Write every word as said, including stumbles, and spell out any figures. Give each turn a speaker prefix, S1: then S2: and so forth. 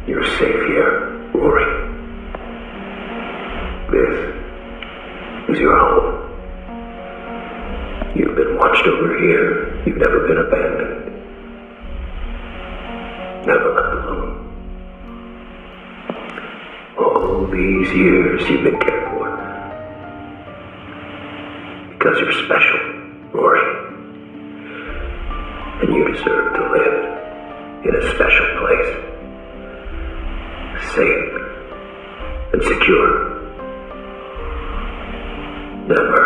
S1: You're safe here, Rory. This is your home. You've been watched over here. You've never been abandoned. Never left alone. All these years you've been cared for. Because you're special, Rory. And you deserve to live in a special place. Safe and secure. Never